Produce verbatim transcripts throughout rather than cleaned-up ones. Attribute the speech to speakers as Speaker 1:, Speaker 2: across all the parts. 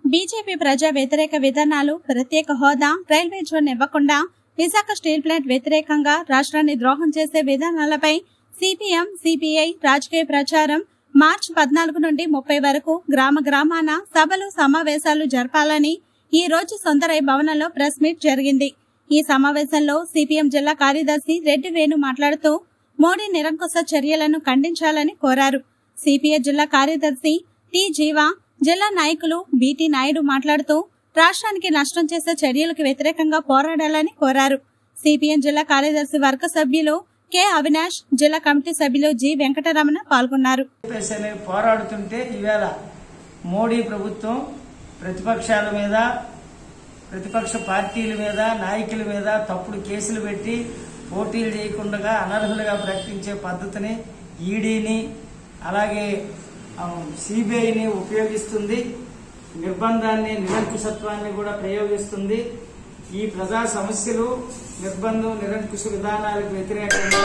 Speaker 1: BJP ప్రజా వ్యతిరేక విధానాలు, ప్రత్యేక హోదా, రైల్వే జోన్ ఇవ్వకుండా విశాఖ స్టీల్ ప్లాంట్ వ్యతిరేకంగా రాష్ట్రాన్ని ద్రోహం చేసే విధానాలపై సిపిఎం, సిపిఐ రాజకీయ ప్రచారం మార్చి పద్నాలుగు నుండి ముప్పై వరకు గ్రామ గ్రామాన సభలు, సమావేశాలు జరపాలని ఈ రోజు సొంతరై భవనంలో ప్రెస్ మీట్ జరిగింది. ఈ సమావేశంలో సిపిఎం జిల్లా కార్యదర్శి రెడ్డి వేణు మాట్లాడుతూ మోడీ నిరంకుశ చర్యలను ఖండించాలని కోరారు. సిపిఐ జిల్లా కార్యదర్శి టి జీవా, జిల్లా నాయకులు బిటి నాయుడు మాట్లాడుతూ రాష్ట్రానికి నష్టం చేసే చర్యలకు వ్యతిరేకంగా పోరాడాలని కోరారు. సిపిఎం జిల్లా కార్యదర్శి వర్గ సభ్యులు కె అవినాష్, జిల్లా కమిటీ సభ్యులు జి వెంకటరమణ పాల్గొన్నారు.
Speaker 2: పోరాడుతుంటే ఈవేళ మోడీ ప్రభుత్వం ప్రతిపక్షాల మీద, ప్రతిపక్ష పార్టీల మీద, నాయకుల మీద తప్పుడు కేసులు పెట్టి పోటీలు చేయకుండా అనర్హులుగా ప్రకటించే పద్ధతిని ఈడీని అలాగే సిబిఐని ఉపయోగిస్తుంది. నిర్బంధాన్ని, నిరంకుశత్వాన్ని కూడా ప్రయోగిస్తుంది. ఈ ప్రజా సమస్యలు, నిర్బంధం, నిరంకుశ విధానాలకు వ్యతిరేకంగా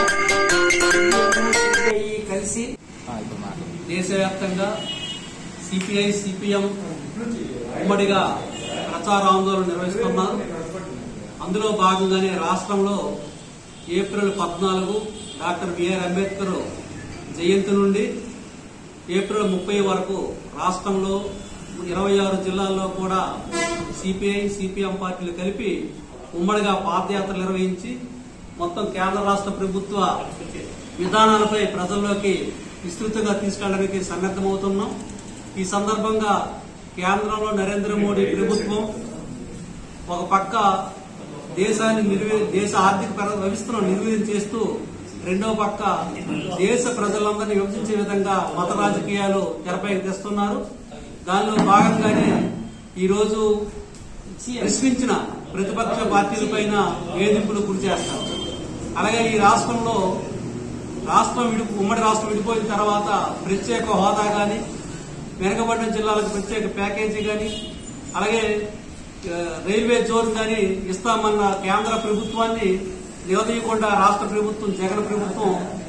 Speaker 2: సిబిఐ కలిసి
Speaker 3: దేశవ్యాప్తంగా సిపిఐ, సిపిఎం ఉమ్మడిగా ప్రచార ఆందోళన నిర్వహిస్తున్నారు. అందులో భాగంగానే రాష్ట్రంలో ఏప్రిల్ పద్నాలుగు డాక్టర్ బిఆర్ అంబేద్కర్ జయంతి నుండి ఏప్రిల్ ముప్పై వరకు రాష్ట్రంలో ఇరవై ఆరు జిల్లాల్లో కూడా సిపిఐ, సిపిఎం పార్టీలు కలిపి ఉమ్మడిగా పాదయాత్రలు నిర్వహించి మొత్తం కేంద్ర రాష్ట్ర ప్రభుత్వ విధానాలపై ప్రజల్లోకి విస్తృతంగా తీసుకెళ్లడానికి సన్నద్దమవుతున్నాం. ఈ సందర్భంగా కేంద్రంలో నరేంద్ర మోడీ ప్రభుత్వం ఒక పక్క దేశాన్ని దేశ ఆర్థిక వ్యవస్థను నిర్వీర్యం చేస్తూ రెండో పక్క దేశ ప్రజలందరినీ విభజించే విధంగా మత రాజకీయాలు తెరపైకి తెస్తున్నారు. దానిలో భాగంగానే ఈరోజు ప్రశ్నించిన ప్రతిపక్ష పార్టీలపైన వేధింపులు గురి చేస్తారు. అలాగే ఈ రాష్ట్రంలో రాష్ట్రం విడి ఉమ్మడి రాష్ట్రం విడిపోయిన తర్వాత ప్రత్యేక హోదా గాని, వెనుకబడిన జిల్లాలకు ప్రత్యేక ప్యాకేజీ గాని, అలాగే రైల్వే జోన్ గాని ఇస్తామన్న కేంద్ర ప్రభుత్వాన్ని నిలదీయకుండా రాష్ట్ర ప్రభుత్వం, జగన్ ప్రభుత్వం